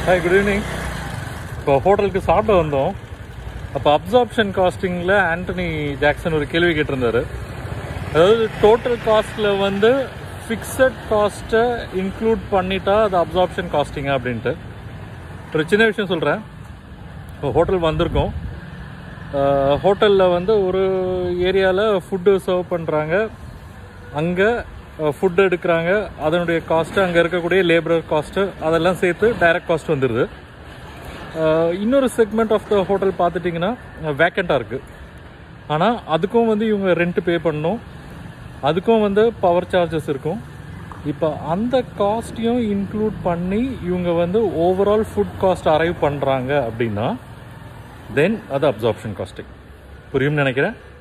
Hi, good evening. இப்போ ஹோட்டலுக்கு சாப்பிட வந்தோம். அப்போ அப்சார்ப்ஷன் காஸ்டிங்கில் ஆண்டனி ஜாக்சன் ஒரு கேள்வி கேட்டிருந்தாரு. அதாவது டோட்டல் காஸ்ட்டில் வந்து ஃபிக்ஸட் காஸ்ட்டை இன்க்ளூட் பண்ணிட்டா அது அப்சார்ப்ஷன் காஸ்டிங்க அப்படின்ட்டு. ஒரு சின்ன விஷயம் சொல்கிறேன். இப்போ ஹோட்டல் வந்திருக்கோம். ஹோட்டலில் வந்து ஒரு ஏரியாவில் ஃபுட்டு சர்வ் பண்ணுறாங்க. அங்கே ஃபுட்டு எடுக்கிறாங்க. அதனுடைய காஸ்ட்டு, அங்கே இருக்கக்கூடிய லேபரர் காஸ்ட்டு, அதெல்லாம் சேர்த்து டைரக்ட் காஸ்ட் வந்துடுது. இன்னொரு செக்மெண்ட் ஆஃப் த ஹோட்டல் பார்த்துட்டிங்கன்னா வேக்கண்ட்டாக இருக்குது. ஆனால் அதுக்கும் வந்து இவங்க ரெண்ட் பே பண்ணணும், அதுக்கும் வந்து பவர் சார்ஜஸ் இருக்கும். இப்போ அந்த காஸ்ட்டையும் இன்க்ளூட் பண்ணி இவங்க வந்து ஓவரால் ஃபுட் காஸ்ட் அரைவ் பண்ணுறாங்க அப்படின்னா தென் அது அப்சார்ப்ஷன் காஸ்டிங். புரியும்னு நினைக்கிறேன்.